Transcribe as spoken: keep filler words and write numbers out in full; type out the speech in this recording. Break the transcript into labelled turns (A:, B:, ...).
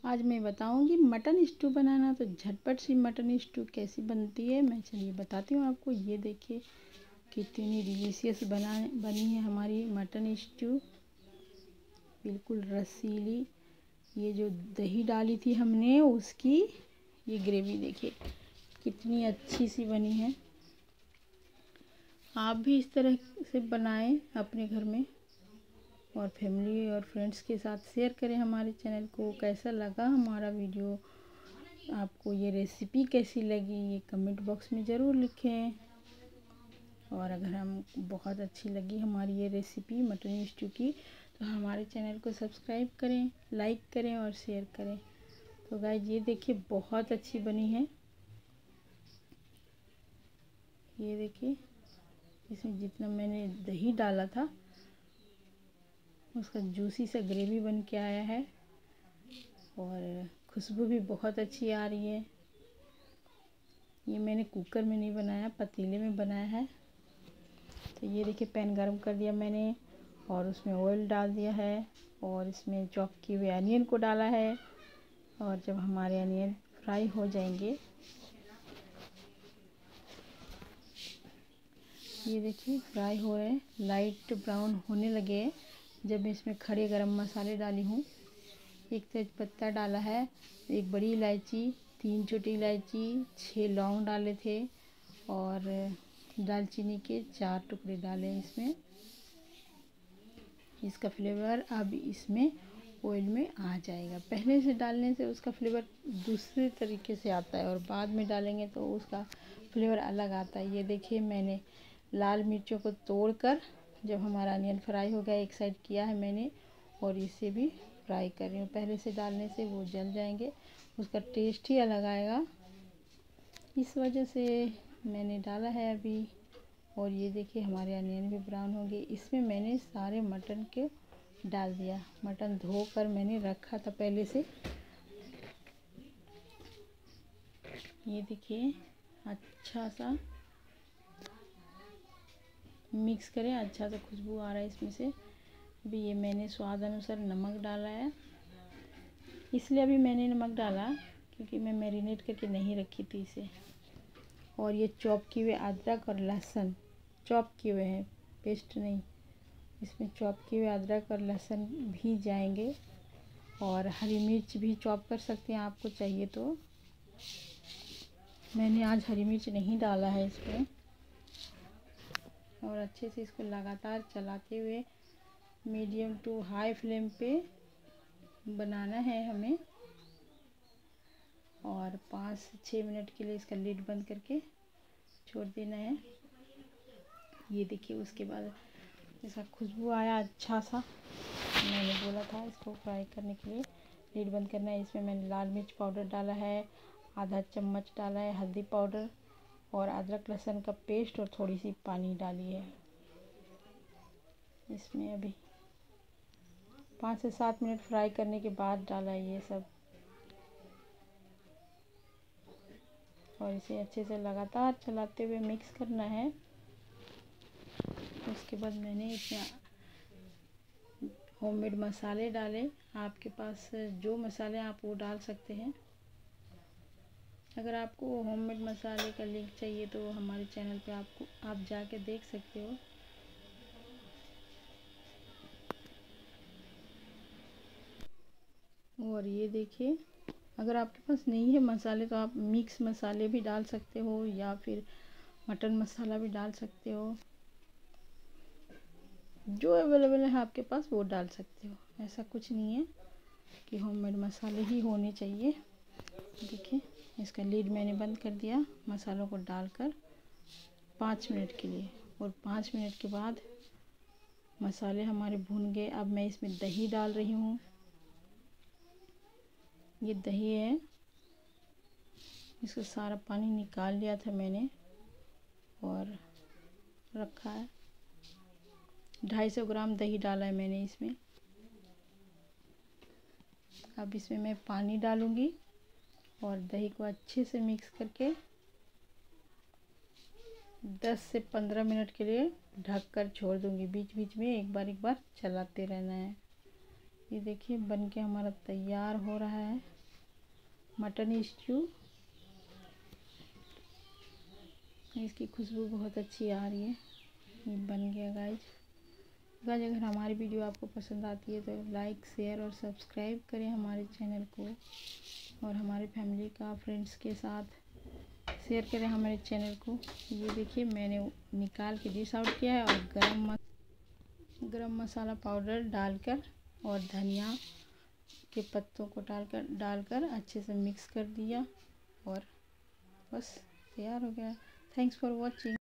A: आज मैं बताऊंगी मटन स्टू बनाना। तो झटपट सी मटन स्टू कैसी बनती है मैं चलिए बताती हूँ आपको। ये देखिए कितनी डिलीशियस बना बनी है हमारी मटन स्टू, बिल्कुल रसीली। ये जो दही डाली थी हमने उसकी ये ग्रेवी देखिए कितनी अच्छी सी बनी है। आप भी इस तरह से बनाएं अपने घर में और फैमिली और फ्रेंड्स के साथ शेयर करें हमारे चैनल को। कैसा लगा हमारा वीडियो, आपको ये रेसिपी कैसी लगी, ये कमेंट बॉक्स में ज़रूर लिखें। और अगर हम बहुत अच्छी लगी हमारी ये रेसिपी मटन स्टू की तो हमारे चैनल को सब्सक्राइब करें, लाइक करें और शेयर करें। तो गाइस ये देखिए बहुत अच्छी बनी है। ये देखिए इसमें जितना मैंने दही डाला था उसका जूसी सा ग्रेवी बन के आया है और खुशबू भी बहुत अच्छी आ रही है। ये मैंने कुकर में नहीं बनाया, पतीले में बनाया है। तो ये देखिए पैन गरम कर दिया मैंने और उसमें ऑयल डाल दिया है और इसमें चॉप किए हुए अनियन को डाला है। और जब हमारे अनियन फ्राई हो जाएंगे, ये देखिए फ्राई हो रहे हैं, लाइट ब्राउन होने लगे, जब मैं इसमें खड़े गरम मसाले डाली हूँ। एक तेज़पत्ता डाला है, एक बड़ी इलायची, तीन छोटी इलायची, छः लौंग डाले थे और दालचीनी के चार टुकड़े डाले इसमें। इसका फ्लेवर अब इसमें ऑयल में आ जाएगा। पहले से डालने से उसका फ्लेवर दूसरे तरीके से आता है और बाद में डालेंगे तो उसका फ्लेवर अलग आता है। ये देखिए मैंने लाल मिर्चों को तोड़कर जब हमारा अनियन फ्राई हो गया एक साइड किया है मैंने और इसे भी फ्राई कर रही हूँ। पहले से डालने से वो जल जाएंगे, उसका टेस्ट ही अलग आएगा, इस वजह से मैंने डाला है अभी। और ये देखिए हमारे अनियन भी ब्राउन हो गए। इसमें मैंने सारे मटन के डाल दिया। मटन धोकर मैंने रखा था पहले से। ये देखिए अच्छा सा मिक्स करें, अच्छा सा खुशबू आ रहा है इसमें से। अभी ये मैंने स्वाद अनुसार नमक डाला है, इसलिए अभी मैंने नमक डाला क्योंकि मैं मैरिनेट करके नहीं रखी थी इसे। और ये चॉप किए हुए अदरक और लहसुन, चॉप किए हुए हैं, पेस्ट नहीं, इसमें चॉप किए हुए अदरक और लहसुन भी जाएंगे। और हरी मिर्च भी चॉप कर सकते हैं आपको चाहिए तो। मैंने आज हरी मिर्च नहीं डाला है इसमें। और अच्छे से इसको लगातार चलाते हुए मीडियम टू हाई फ्लेम पे बनाना है हमें और पाँच से छः मिनट के लिए इसका लिड बंद करके छोड़ देना है। ये देखिए उसके बाद इसका खुशबू आया अच्छा सा। मैंने बोला था इसको फ्राई करने के लिए लिड बंद करना है। इसमें मैंने लाल मिर्च पाउडर डाला है, आधा चम्मच डाला है हल्दी पाउडर और अदरक लहसुन का पेस्ट और थोड़ी सी पानी डाली है इसमें। अभी पाँच से सात मिनट फ्राई करने के बाद डाला है ये सब और इसे अच्छे से लगातार चलाते हुए मिक्स करना है। उसके बाद मैंने इसमें होममेड मसाले डाले। आपके पास जो मसाले आप वो डाल सकते हैं। अगर आपको होममेड मसाले का लिंक चाहिए तो हमारे चैनल पे आपको आप जाके देख सकते हो। और ये देखिए अगर आपके पास नहीं है मसाले तो आप मिक्स मसाले भी डाल सकते हो या फिर मटन मसाला भी डाल सकते हो, जो अवेलेबल है आपके पास वो डाल सकते हो। ऐसा कुछ नहीं है कि होममेड मसाले ही होने चाहिए। देखिए इसका लीड मैंने बंद कर दिया मसालों को डालकर पाँच मिनट के लिए। और पाँच मिनट के बाद मसाले हमारे भून गए। अब मैं इसमें दही डाल रही हूँ। ये दही है, इसका सारा पानी निकाल लिया था मैंने और रखा है। ढाई सौ ग्राम दही डाला है मैंने इसमें। अब इसमें मैं पानी डालूँगी और दही को अच्छे से मिक्स करके दस से पंद्रह मिनट के लिए ढक कर छोड़ दूँगी। बीच बीच में एक बार एक बार चलाते रहना है। ये देखिए बन के हमारा तैयार हो रहा है मटन स्ट्यू। इसकी खुशबू बहुत अच्छी आ रही है। ये बन गया गाइज। गाइज अगर हमारी वीडियो आपको पसंद आती है तो लाइक शेयर और सब्सक्राइब करें हमारे चैनल को, और हमारे फैमिली का फ्रेंड्स के साथ शेयर करें हमारे चैनल को। ये देखिए मैंने निकाल के डिश आउट किया है, और गरम मस गरम मसाला पाउडर डालकर और धनिया के पत्तों को डालकर डालकर अच्छे से मिक्स कर दिया, और बस तैयार हो गया। Thanks for watching.